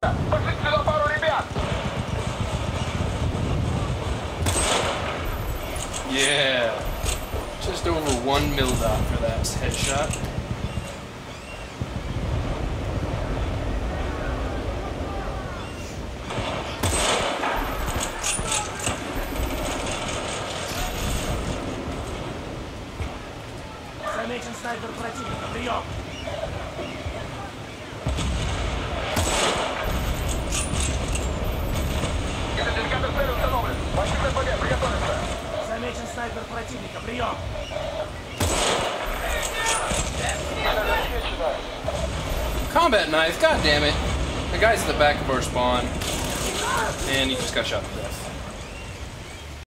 Yeah. Just over 1 mil dot for that headshot. Замечен снайпер противника. Прием! Идентификатор цели установлен. Машина ПГ, приготовиться. Замечен снайпер противника. Прием! Combat knife, god damn it. The guy's at the back of our spawn. And he just got shot to death.